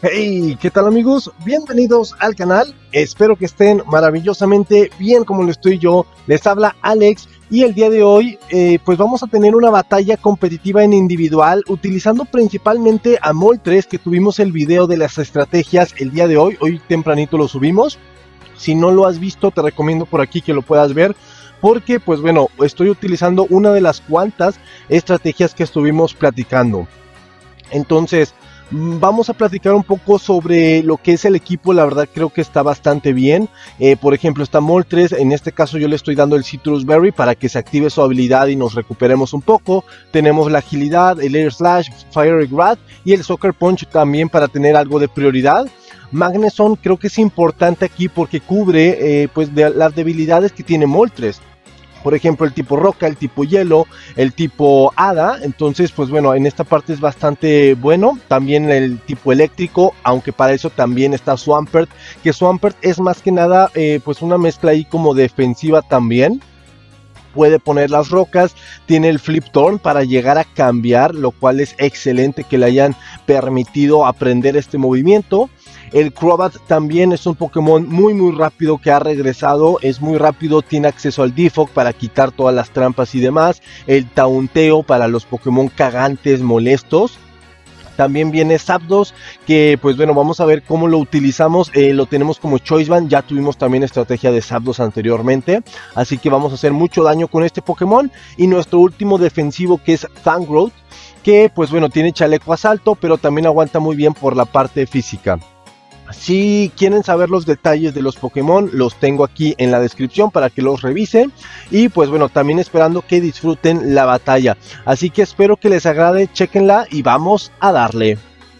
Hey, ¿qué tal amigos? Bienvenidos al canal, espero que estén maravillosamente bien como lo estoy yo. Les habla Alex y el día de hoy pues vamos a tener una batalla competitiva en individual utilizando principalmente a Moltres, que tuvimos el video de las estrategias el día de hoy tempranito lo subimos. Si no lo has visto te recomiendo por aquí que lo puedas ver, porque pues bueno, estoy utilizando una de las cuantas estrategias que estuvimos platicando. Entonces vamos a platicar un poco sobre lo que es el equipo. La verdad creo que está bastante bien. Por ejemplo está Moltres, en este caso yo le estoy dando el Citrus Berry para que se active su habilidad y nos recuperemos un poco. Tenemos la agilidad, el Air Slash, Fiery Grad y el Sucker Punch también para tener algo de prioridad. Magneson creo que es importante aquí porque cubre pues las debilidades que tiene Moltres. Por ejemplo el tipo roca, el tipo hielo, el tipo hada. Entonces pues bueno, en esta parte es bastante bueno. También el tipo eléctrico, aunque para eso también está Swampert, que Swampert es más que nada pues una mezcla ahí como defensiva también. Puede poner las rocas, tiene el Flip Turn para llegar a cambiar, lo cual es excelente que le hayan permitido aprender este movimiento. El Crobat también es un Pokémon muy rápido que ha regresado, es muy rápido, tiene acceso al Defog para quitar todas las trampas y demás. El Taunteo para los Pokémon cagantes molestos. También viene Zapdos, que pues bueno, vamos a ver cómo lo utilizamos. Lo tenemos como Choice Band, ya tuvimos también estrategia de Zapdos anteriormente, así que vamos a hacer mucho daño con este Pokémon. Y nuestro último defensivo, que es Tangrowth, que pues bueno, tiene chaleco asalto, pero también aguanta muy bien por la parte física. Si quieren saber los detalles de los Pokémon, los tengo aquí en la descripción para que los revisen. Y pues bueno, también esperando que disfruten la batalla. Así que espero que les agrade, chequenla y vamos a darle.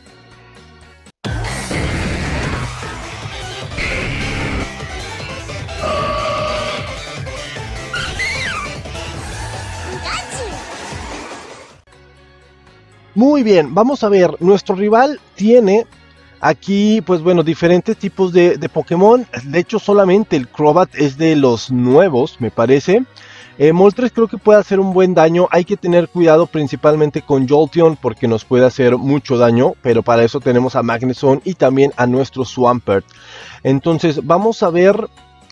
Muy bien, vamos a ver, nuestro rival tiene aquí, pues bueno, diferentes tipos de Pokémon. De hecho, solamente el Crobat es de los nuevos, me parece. Moltres creo que puede hacer un buen daño. Hay que tener cuidado principalmente con Jolteon porque nos puede hacer mucho daño. Pero para eso tenemos a Magneson y también a nuestro Swampert. Entonces, vamos a ver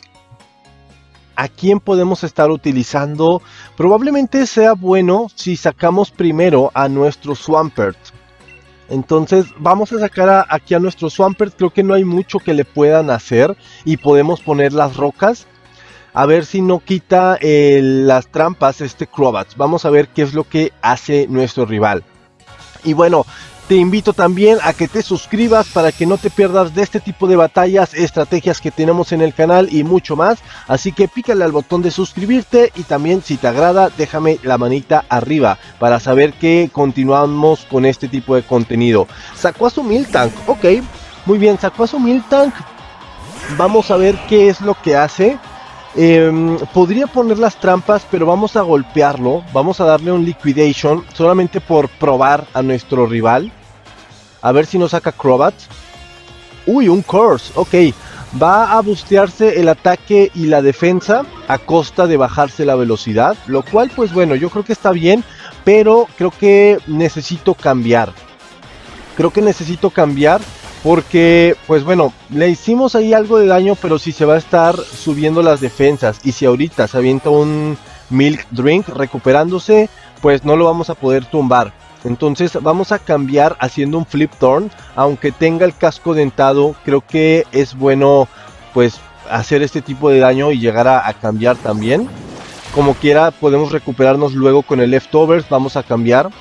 a quién podemos estar utilizando. Probablemente sea bueno si sacamos primero a nuestro Swampert. Entonces vamos a sacar aquí a nuestro Swampert. Creo que no hay mucho que le puedan hacer. Y podemos poner las rocas. A ver si no quita las trampas este Crobat. Vamos a ver qué es lo que hace nuestro rival. Y bueno, te invito también a que te suscribas para que no te pierdas de este tipo de batallas, estrategias que tenemos en el canal y mucho más. Así que pícale al botón de suscribirte y también si te agrada déjame la manita arriba para saber que continuamos con este tipo de contenido. Sacó a su Miltank, ok, muy bien, sacó a su Miltank. Vamos a ver qué es lo que hace. Podría poner las trampas, pero vamos a golpearlo. Vamos a darle un Liquidation solamente por probar a nuestro rival. A ver si nos saca Crobat. Uy, un Curse, ok. Va a bustearse el ataque y la defensa a costa de bajarse la velocidad. Lo cual pues bueno, yo creo que está bien. Pero creo que necesito cambiar. Porque, pues bueno, le hicimos ahí algo de daño, pero si se va a estar subiendo las defensas. Y si ahorita se avienta un Milk Drink recuperándose, pues no lo vamos a poder tumbar. Entonces vamos a cambiar haciendo un Flip Turn. Aunque tenga el casco dentado, creo que es bueno pues hacer este tipo de daño y llegar a cambiar también. Como quiera, podemos recuperarnos luego con el Leftovers. Vamos a cambiar.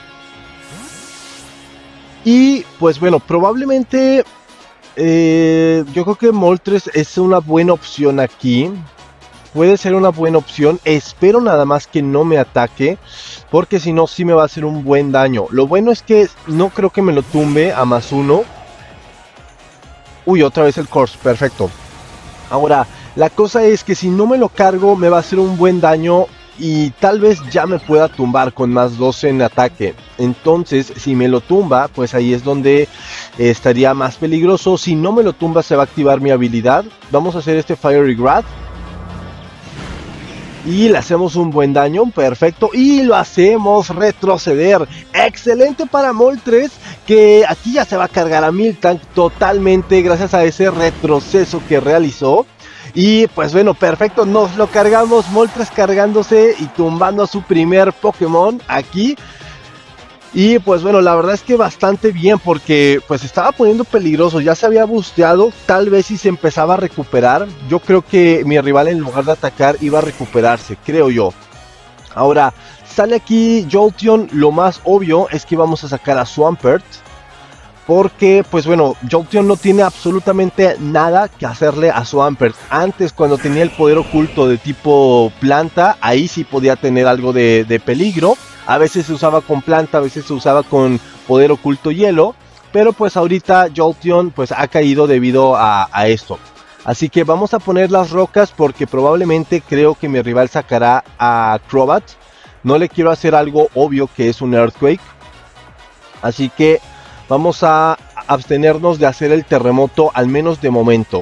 Y pues bueno, probablemente yo creo que Moltres es una buena opción aquí. Puede ser una buena opción. Espero nada más que no me ataque, porque si no, sí me va a hacer un buen daño. Lo bueno es que no creo que me lo tumbe a +1. Uy, otra vez el Curse, perfecto. Ahora, la cosa es que si no me lo cargo, me va a hacer un buen daño. Y tal vez ya me pueda tumbar con +12 en ataque. Entonces si me lo tumba, pues ahí es donde estaría más peligroso. Si no me lo tumba, se va a activar mi habilidad. Vamos a hacer este Fiery Grad. Y le hacemos un buen daño, perfecto, y lo hacemos retroceder. Excelente para Moltres, que aquí ya se va a cargar a Miltank totalmente gracias a ese retroceso que realizó. Y pues bueno, perfecto, nos lo cargamos, Moltres cargándose y tumbando a su primer Pokémon aquí. Y pues bueno, la verdad es que bastante bien, porque pues estaba poniendo peligroso, ya se había busteado, tal vez si se empezaba a recuperar, yo creo que mi rival en lugar de atacar iba a recuperarse, creo yo. Ahora, sale aquí Jolteon, lo más obvio es que vamos a sacar a Swampert, porque pues bueno, Jolteon no tiene absolutamente nada que hacerle a Swampert. Antes, cuando tenía el poder oculto de tipo planta, ahí sí podía tener algo de peligro. A veces se usaba con planta, a veces se usaba con poder oculto hielo. Pero pues ahorita Jolteon pues ha caído debido a esto. Así que vamos a poner las rocas porque probablemente creo que mi rival sacará a Crobat. No le quiero hacer algo obvio que es un Earthquake. Así que vamos a abstenernos de hacer el terremoto, al menos de momento.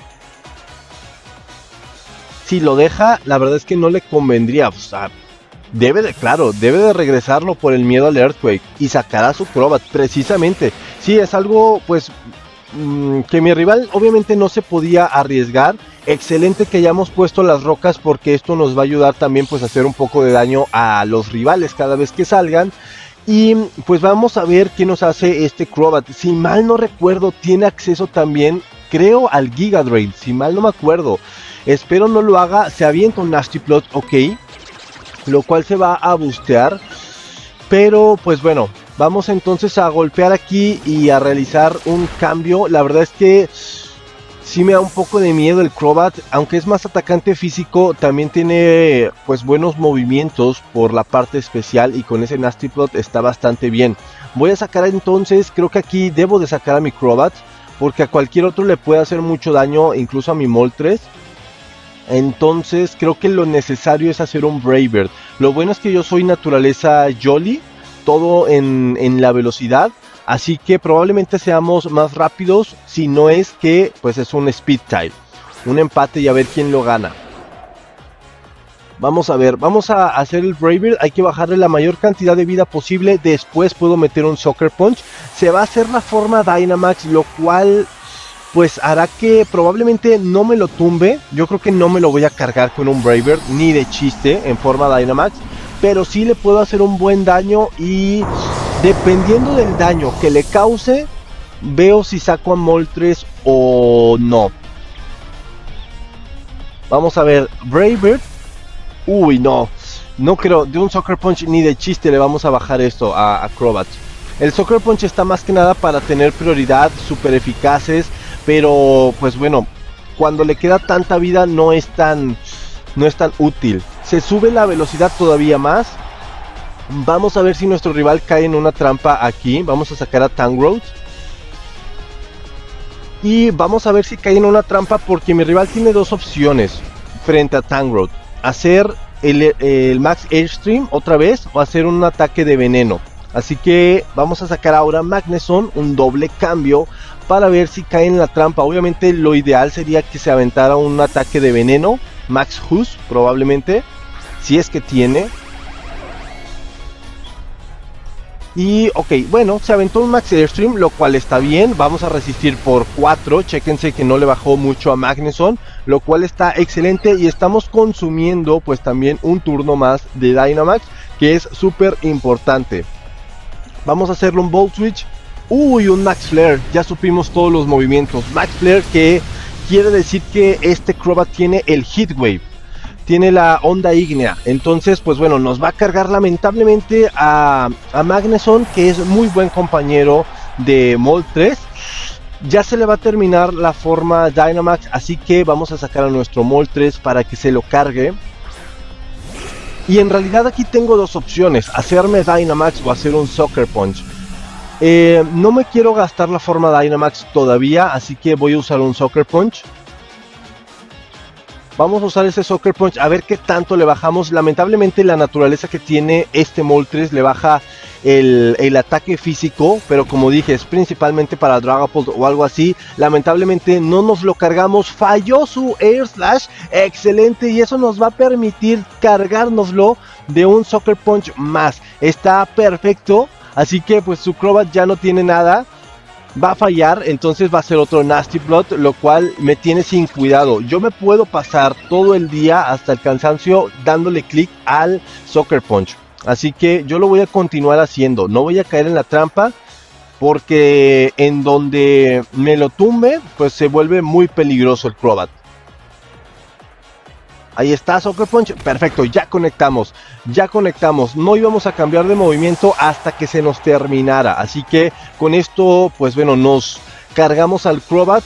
Si lo deja, la verdad es que no le convendría. O sea, debe de regresarlo por el miedo al Earthquake y sacar a su Crobat, precisamente. Sí, es algo pues que mi rival obviamente no se podía arriesgar. Excelente que hayamos puesto las rocas, porque esto nos va a ayudar también pues a hacer un poco de daño a los rivales cada vez que salgan. Y pues vamos a ver qué nos hace este Crobat. Si mal no recuerdo, tiene acceso también, creo, al Giga Drain. Si mal no me acuerdo. Espero no lo haga. Se avienta un Nasty Plot, ok. Lo cual se va a bustear. Pero pues bueno, vamos entonces a golpear aquí y a realizar un cambio. La verdad es que sí me da un poco de miedo el Crobat, aunque es más atacante físico, también tiene pues buenos movimientos por la parte especial, y con ese Nasty Plot está bastante bien. Voy a sacar entonces, creo que aquí debo de sacar a mi Crobat, porque a cualquier otro le puede hacer mucho daño, incluso a mi Moltres. Entonces creo que lo necesario es hacer un Brave Bird. Lo bueno es que yo soy naturaleza Jolly, todo en la velocidad. Así que probablemente seamos más rápidos, si no es que pues es un Speed Tile. Un empate y a ver quién lo gana. Vamos a ver, vamos a hacer el Brave Bird. Hay que bajarle la mayor cantidad de vida posible. Después puedo meter un Sucker Punch. Se va a hacer la forma Dynamax, lo cual pues hará que probablemente no me lo tumbe. Yo creo que no me lo voy a cargar con un Brave Bird, ni de chiste, en forma Dynamax. Pero sí le puedo hacer un buen daño, y dependiendo del daño que le cause, veo si saco a Moltres o no. Vamos a ver, Brave Bird. Uy, no creo, de un Sucker Punch ni de chiste le vamos a bajar esto a Crobat. El Sucker Punch está más que nada para tener prioridad, súper eficaces. Pero pues bueno, cuando le queda tanta vida no es tan útil. Se sube la velocidad todavía más. Vamos a ver si nuestro rival cae en una trampa aquí. Vamos a sacar a Tangrowth. Y vamos a ver si cae en una trampa, porque mi rival tiene dos opciones frente a Tangrowth. Hacer el Max Airstream otra vez, o hacer un ataque de veneno. Así que vamos a sacar ahora Magneson, un doble cambio, para ver si cae en la trampa. Obviamente lo ideal sería que se aventara un ataque de veneno, Max Hus probablemente, si es que tiene. Y ok, bueno, se aventó un Max Airstream, lo cual está bien. Vamos a resistir por 4, chéquense que no le bajó mucho a Magneson, lo cual está excelente. Y estamos consumiendo pues también un turno más de Dynamax, que es súper importante. Vamos a hacerle un Volt Switch. Uy, un Max Flare, ya supimos todos los movimientos. Max Flare, que quiere decir que este Crobat tiene el Heat Wave, tiene la onda ígnea. Entonces pues bueno, nos va a cargar lamentablemente a Magneson, que es muy buen compañero de Moltres. Ya se le va a terminar la forma Dynamax, así que vamos a sacar a nuestro Moltres para que se lo cargue. Y en realidad aquí tengo dos opciones, hacerme Dynamax o hacer un Sucker Punch. No me quiero gastar la forma Dynamax todavía, así que voy a usar un Sucker Punch. Vamos a usar ese Sucker Punch a ver qué tanto le bajamos. Lamentablemente la naturaleza que tiene este Moltres le baja el ataque físico, pero como dije, es principalmente para Dragapult o algo así. Lamentablemente no nos lo cargamos, falló su Air Slash, excelente, y eso nos va a permitir cargárnoslo de un Sucker Punch más. Está perfecto, así que pues su Crobat ya no tiene nada. Va a fallar, entonces va a ser otro Nasty Plot, lo cual me tiene sin cuidado. Yo me puedo pasar todo el día hasta el cansancio dándole clic al Sucker Punch. Así que yo lo voy a continuar haciendo. No voy a caer en la trampa, porque en donde me lo tumbe, pues se vuelve muy peligroso el Crobat. Ahí está, Sucker Punch, perfecto, ya conectamos, no íbamos a cambiar de movimiento hasta que se nos terminara, así que con esto, pues bueno, nos cargamos al Crobat,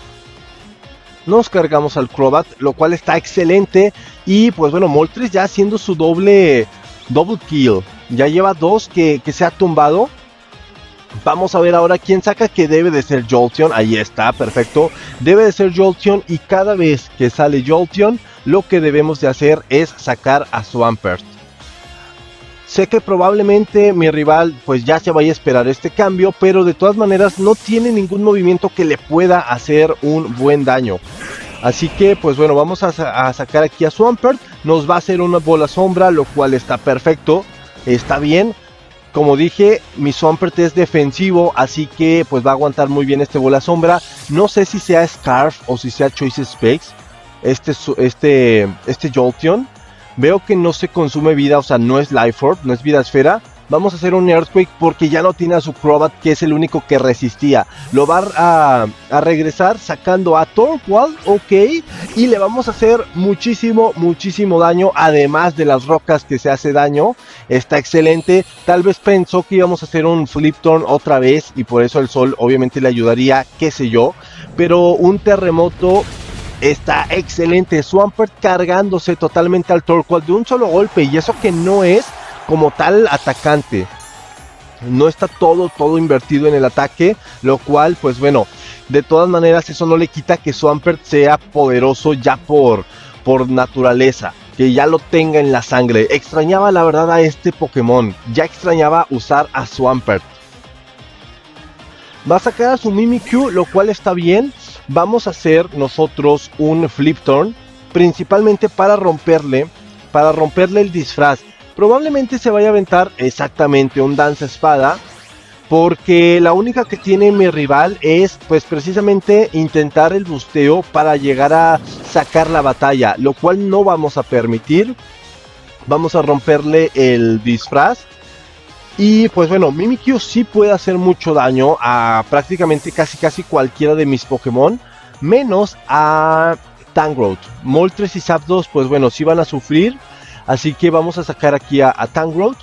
lo cual está excelente, y pues bueno, Moltres ya haciendo su double kill, ya lleva 2 que se ha tumbado. Vamos a ver ahora quién saca, que debe de ser Jolteon. Ahí está, perfecto. Debe de ser Jolteon, y cada vez que sale Jolteon, lo que debemos de hacer es sacar a Swampert. Sé que probablemente mi rival pues ya se vaya a esperar este cambio, pero de todas maneras no tiene ningún movimiento que le pueda hacer un buen daño. Así que pues bueno, vamos a sacar aquí a Swampert. Nos va a hacer una bola sombra, lo cual está perfecto, está bien. Como dije, mi Swampert es defensivo, así que pues va a aguantar muy bien este bola sombra. No sé si sea Scarf o si sea Choice Specs, este Jolteon. Veo que no se consume vida, o sea, no es Life Orb, no es vida esfera. Vamos a hacer un Earthquake porque ya no tiene a su Crobat, que es el único que resistía. Lo va a regresar sacando a Torkoal, ok. Y le vamos a hacer muchísimo daño, además de las rocas que se hace daño. Está excelente. Tal vez pensó que íbamos a hacer un Flip Turn otra vez, y por eso el sol obviamente le ayudaría, qué sé yo. Pero un terremoto está excelente. Swampert cargándose totalmente al Torkoal de un solo golpe, y eso que no es como tal atacante, no está todo invertido en el ataque, lo cual pues bueno, de todas maneras eso no le quita que Swampert sea poderoso ya por naturaleza, que ya lo tenga en la sangre. Extrañaba la verdad a este Pokémon, ya extrañaba usar a Swampert. Va a sacar a su Mimikyu, lo cual está bien. Vamos a hacer nosotros un Flip Turn, principalmente para romperle el disfraz. Probablemente se vaya a aventar exactamente un Danza Espada, porque la única que tiene mi rival es pues precisamente intentar el busteo para llegar a sacar la batalla, lo cual no vamos a permitir. Vamos a romperle el disfraz. Y pues bueno, Mimikyu sí puede hacer mucho daño a prácticamente casi cualquiera de mis Pokémon, menos a Tangrowth. Moltres y Zapdos pues bueno, sí van a sufrir. Así que vamos a sacar aquí a Tangrowth.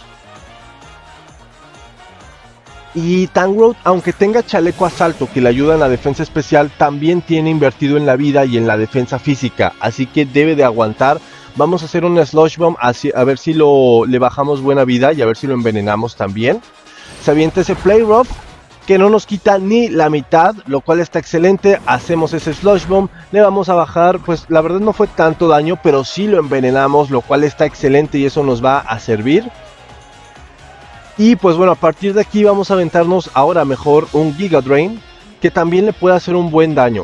Y Tangrowth, aunque tenga chaleco asalto que le ayuda en la defensa especial, también tiene invertido en la vida y en la defensa física. Así que debe de aguantar. Vamos a hacer un Slush Bomb a ver si le bajamos buena vida y a ver si lo envenenamos también. Se avienta ese Play Rough, que no nos quita ni la mitad, lo cual está excelente. Hacemos ese Slush Bomb, le vamos a bajar, pues la verdad no fue tanto daño, pero sí lo envenenamos, lo cual está excelente y eso nos va a servir. Y pues bueno, a partir de aquí vamos a aventarnos ahora mejor un Giga Drain, que también le puede hacer un buen daño.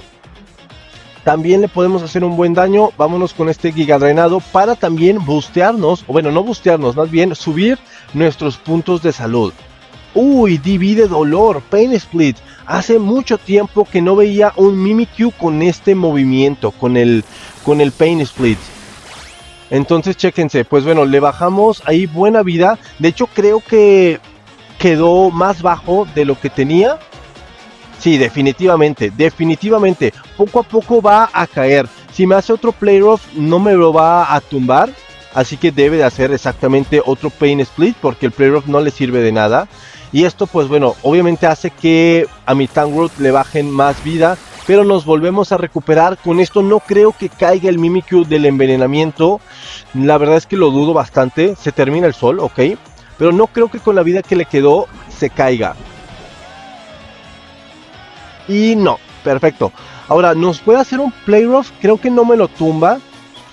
Vámonos con este Giga Drainado para también boostearnos, o bueno, no boostearnos, más bien subir nuestros puntos de salud. Uy, divide dolor, Pain Split. Hace mucho tiempo que no veía un Mimikyu con este movimiento, con el Pain Split. Entonces chéquense, pues bueno, le bajamos ahí buena vida. De hecho creo que quedó más bajo de lo que tenía. Sí, definitivamente. Poco a poco va a caer. Si me hace otro Play Rough no me lo va a tumbar. Así que debe de hacer exactamente otro Pain Split, porque el Play Rough no le sirve de nada. Y esto pues bueno, obviamente hace que a mi Tangrowth le bajen más vida, pero nos volvemos a recuperar. Con esto no creo que caiga el Mimikyu del envenenamiento. La verdad es que lo dudo bastante. Se termina el sol, ok. Pero no creo que con la vida que le quedó se caiga. Y no, perfecto. Ahora, nos puede hacer un Play Rough, creo que no me lo tumba.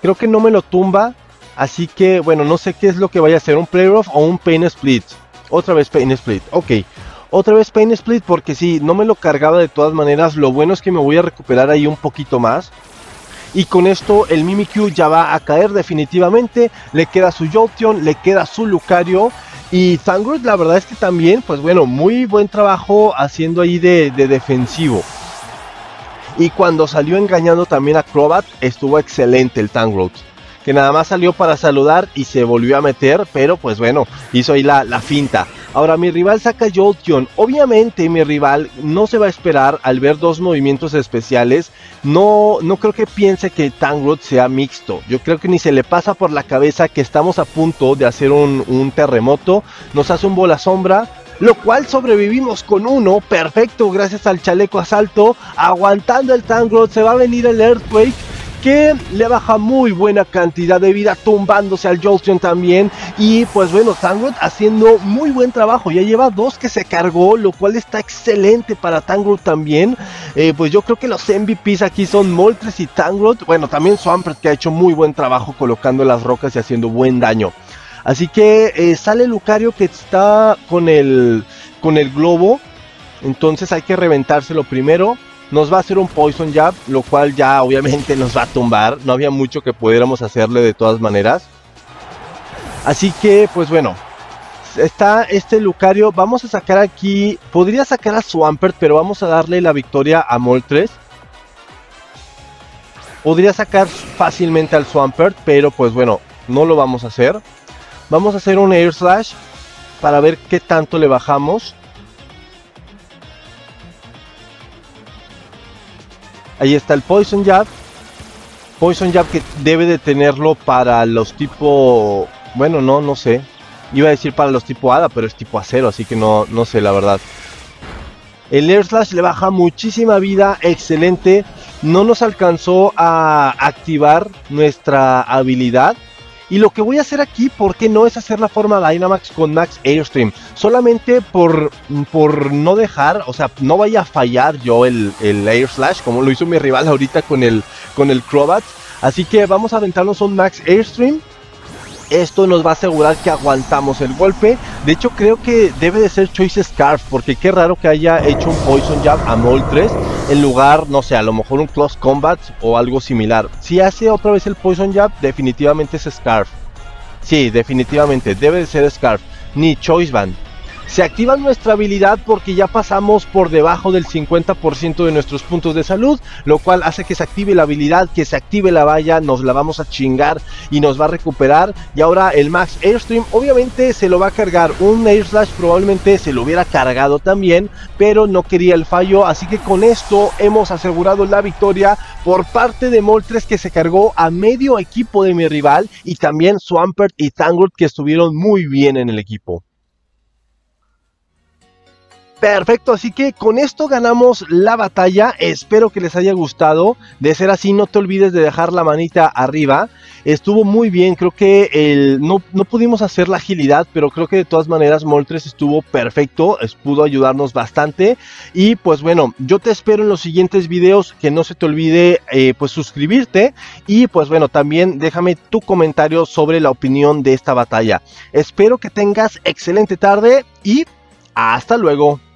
Creo que no me lo tumba. Así que, bueno, no sé qué es lo que vaya a hacer. Un Play Rough o un Pain Split. Otra vez Pain Split. Ok. Otra vez Pain Split porque sí, no me lo cargaba de todas maneras. Lo bueno es que me voy a recuperar ahí un poquito más. Y con esto el Mimikyu ya va a caer definitivamente. Le queda su Jolteon, le queda su Lucario. Y Tangrowth la verdad es que también, pues bueno, muy buen trabajo haciendo ahí de defensivo. Y cuando salió engañando también a Crobat, estuvo excelente el Tangrowth. Que nada más salió para saludar y se volvió a meter, pero pues bueno, hizo ahí la finta. Ahora mi rival saca Jolteon. Obviamente mi rival no se va a esperar al ver dos movimientos especiales. No creo que piense que Tangrowth sea mixto. Yo creo que ni se le pasa por la cabeza que estamos a punto de hacer un terremoto. Nos hace un bola sombra, lo cual sobrevivimos con uno. Perfecto, gracias al chaleco asalto. Aguantando el Tangrowth, se va a venir el Earthquake, que le baja muy buena cantidad de vida, tumbándose al Jolteon también. Y pues bueno, Tangrowth haciendo muy buen trabajo, ya lleva dos que se cargó, lo cual está excelente para Tangrowth también. Pues yo creo que los MVPs aquí son Moltres y Tangrowth. Bueno, también Swampert, que ha hecho muy buen trabajo colocando las rocas y haciendo buen daño. Así que sale Lucario, que está con el globo, entonces hay que reventárselo primero. Nos va a hacer un Poison Jab, lo cual ya obviamente nos va a tumbar. No había mucho que pudiéramos hacerle de todas maneras. Así que, pues bueno, está este Lucario. Vamos a sacar aquí, podría sacar a Swampert, pero vamos a darle la victoria a Moltres. Podría sacar fácilmente al Swampert, pero pues bueno, no lo vamos a hacer. Vamos a hacer un Air Slash para ver qué tanto le bajamos. Ahí está el Poison Jab. Poison Jab que debe de tenerlo para los tipo... Bueno, no sé. Iba a decir para los tipo Hada, pero es tipo acero, así que no sé la verdad. El Air Slash le baja muchísima vida, excelente. No nos alcanzó a activar nuestra habilidad. Y lo que voy a hacer aquí, ¿por qué no? Es hacer la forma Dynamax con Max Airstream. Solamente por no dejar, o sea, no vaya a fallar yo el Air Slash, como lo hizo mi rival ahorita con el Crobat. Así que vamos a aventarnos un Max Airstream. Esto nos va a asegurar que aguantamos el golpe. De hecho, creo que debe de ser Choice Scarf, porque qué raro que haya hecho un Poison Jab a Moltres en lugar, no sé, a lo mejor un Close Combat o algo similar. Si hace otra vez el Poison Jab, definitivamente es Scarf. Sí, definitivamente, debe de ser Scarf, ni Choice Band. Se activa nuestra habilidad porque ya pasamos por debajo del 50% de nuestros puntos de salud, lo cual hace que se active la habilidad, que se active la valla, nos la vamos a chingar y nos va a recuperar. Y ahora el Max Airstream obviamente se lo va a cargar. Un Air Slash probablemente se lo hubiera cargado también, pero no quería el fallo, así que con esto hemos asegurado la victoria por parte de Moltres, que se cargó a medio equipo de mi rival, y también Swampert y Tangrowth, que estuvieron muy bien en el equipo. Perfecto, así que con esto ganamos la batalla. Espero que les haya gustado. De ser así, no te olvides de dejar la manita arriba. Estuvo muy bien, creo que no pudimos hacer la agilidad, pero creo que de todas maneras Moltres estuvo perfecto, pudo ayudarnos bastante. Y pues bueno, yo te espero en los siguientes videos. Que no se te olvide pues suscribirte. Y pues bueno, también déjame tu comentario sobre la opinión de esta batalla. Espero que tengas excelente tarde y hasta luego.